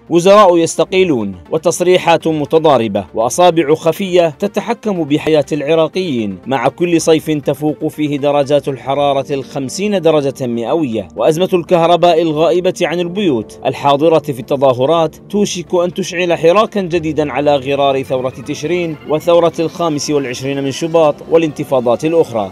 وزراء يستقيلون وتصريحات متضاربة وأصابع خفية تتحكم بحياة العراقيين، مع كل صيف تفوق فيه درجات الحرارة 50 درجة مئوية، وأزمة الكهرباء الغائبة عن البيوت الحاضرة في التظاهرات توشك أن تشعل حراكا جديدا على غرار ثورة تشرين وثورة 25 من شباط والانتفاضات الأخرى.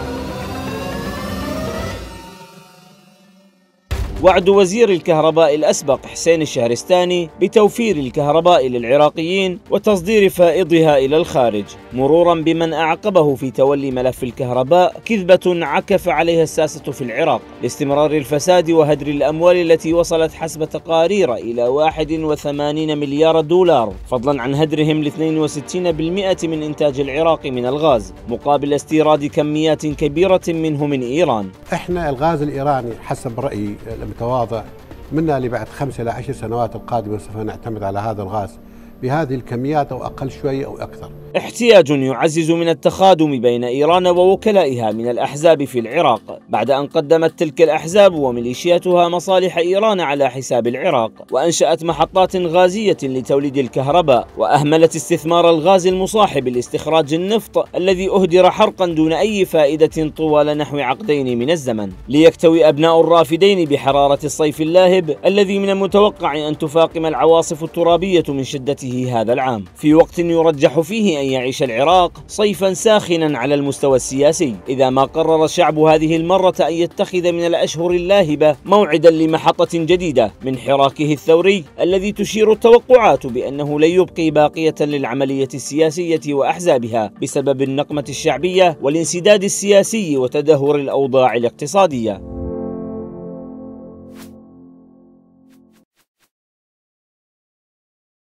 وعد وزير الكهرباء الأسبق حسين الشهرستاني بتوفير الكهرباء للعراقيين وتصدير فائضها إلى الخارج، مرورا بمن أعقبه في تولي ملف الكهرباء كذبة عكف عليها الساسة في العراق لاستمرار الفساد وهدر الأموال التي وصلت حسب تقارير إلى 81 مليار دولار، فضلا عن هدرهم ل 62% من إنتاج العراق من الغاز مقابل استيراد كميات كبيرة منه من إيران. احنا الغاز الإيراني حسب رأيي المتواضع منا لبعد 5 إلى 10 سنوات القادمة سوف نعتمد على هذا الغاز بهذه الكميات أو أقل شوي أو أكثر. احتياج يعزز من التخادم بين إيران ووكلائها من الأحزاب في العراق، بعد أن قدمت تلك الأحزاب وميليشياتها مصالح إيران على حساب العراق، وأنشأت محطات غازية لتوليد الكهرباء، وأهملت استثمار الغاز المصاحب لاستخراج النفط الذي أهدر حرقا دون أي فائدة طوال نحو عقدين من الزمن، ليكتوي أبناء الرافدين بحرارة الصيف اللاهب الذي من المتوقع أن تفاقم العواصف الترابية من شدته هذا العام، في وقت يرجح فيه أن يعيش العراق صيفا ساخنا على المستوى السياسي، إذا ما قرر الشعب هذه المرة أن يتخذ من الأشهر اللاهبة موعدا لمحطة جديدة من حراكه الثوري الذي تشير التوقعات بأنه لن يبقي باقية للعملية السياسية وأحزابها بسبب النقمة الشعبية والانسداد السياسي وتدهور الأوضاع الاقتصادية.